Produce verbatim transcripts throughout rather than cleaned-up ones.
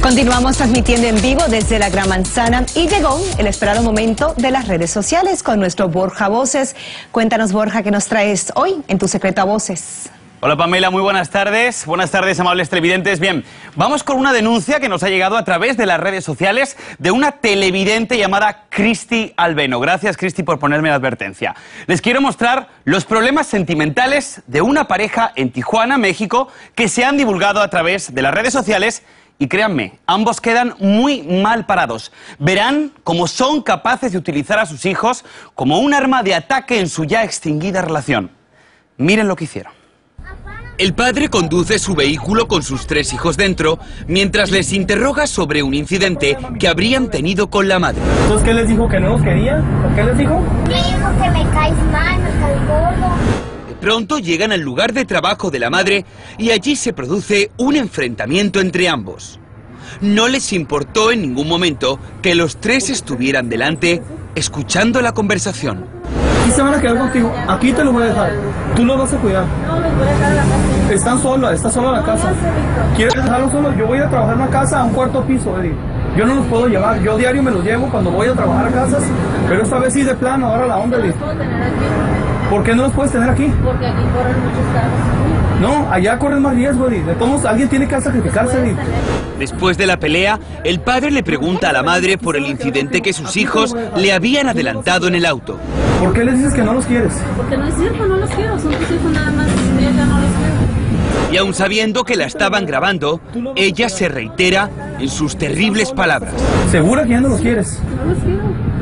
Continuamos transmitiendo en vivo desde la Gran Manzana y llegó el esperado momento de las redes sociales con nuestro Borja Voces. Cuéntanos, Borja, ¿qué nos traes hoy en Tu Secreto a Voces? Hola Pamela, muy buenas tardes. Buenas tardes, amables televidentes. Bien, vamos con una denuncia que nos ha llegado a través de las redes sociales de una televidente llamada Cristi Albeno. Gracias, Cristi, por ponerme la advertencia. Les quiero mostrar los problemas sentimentales de una pareja en Tijuana, México, que se han divulgado a través de las redes sociales. Y créanme, ambos quedan muy mal parados. Verán cómo son capaces de utilizar a sus hijos como un arma de ataque en su ya extinguida relación. Miren lo que hicieron. El padre conduce su vehículo con sus tres hijos dentro, mientras les interroga sobre un incidente que habrían tenido con la madre. ¿Entonces qué les dijo? ¿Que no los quería? ¿Por qué les dijo? Me dijo que me caes mal, me caes gordo. De pronto llegan al lugar de trabajo de la madre y allí se produce un enfrentamiento entre ambos. No les importó en ningún momento que los tres estuvieran delante, escuchando la conversación. Aquí se van a quedar contigo, aquí te lo voy a dejar, tú lo vas a cuidar. No, me voy a dejar en la casa. Están sola, está sola la casa. ¿Quieres dejarlo solo? Yo voy a trabajar en una casa a un cuarto piso, Eddie. Yo no los puedo llevar, yo diario me los llevo cuando voy a trabajar a casas, pero esta vez sí de plano, ahora la onda, Eddie. ¿Los puedo tener aquí? ¿Por qué no los puedes tener aquí? Porque aquí corren muchos carros. No, allá corren más riesgo, Eddie. De todos, alguien tiene que sacrificarse, Eddie. Después de la pelea, el padre le pregunta a la madre por el incidente que sus hijos le habían adelantado en el auto. ¿Por qué les dices que no los quieres? Porque no es cierto, no los quiero, son tus hijos nada más, ella no los quiero. Y aun sabiendo que la estaban grabando, ella se reitera en sus terribles palabras. ¿Segura que ya no los quieres? No los quiero.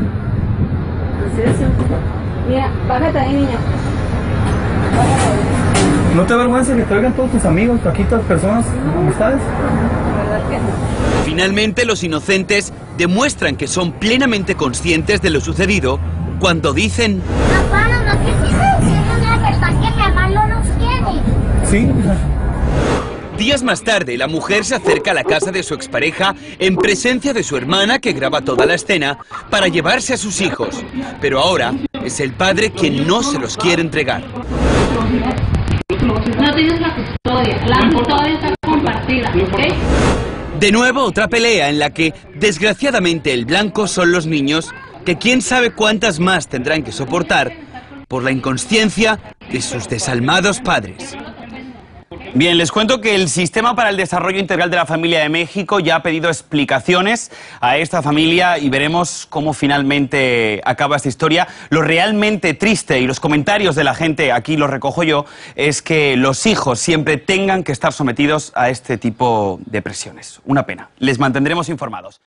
En serio. Mira, bájate ahí, niña. Bájate ahí. ¿No te avergüenza que te oigan todos tus amigos, taquitas, personas, amistades? La verdad que no. Finalmente, los inocentes demuestran que son plenamente conscientes de lo sucedido cuando dicen: Papá, no, no te sigas diciendo la verdad que mi mamá no los quiere. Sí. Días más tarde, la mujer se acerca a la casa de su expareja en presencia de su hermana, que graba toda la escena, para llevarse a sus hijos. Pero ahora es el padre quien no se los quiere entregar. No tienes la custodia, la custodia está compartida, ¿ok? De nuevo, otra pelea en la que, desgraciadamente, el blanco son los niños, que quién sabe cuántas más tendrán que soportar por la inconsciencia de sus desalmados padres. Bien, les cuento que el Sistema para el Desarrollo Integral de la Familia de México ya ha pedido explicaciones a esta familia y veremos cómo finalmente acaba esta historia. Lo realmente triste, y los comentarios de la gente, aquí los recojo yo, es que los hijos siempre tengan que estar sometidos a este tipo de presiones. Una pena. Les mantendremos informados.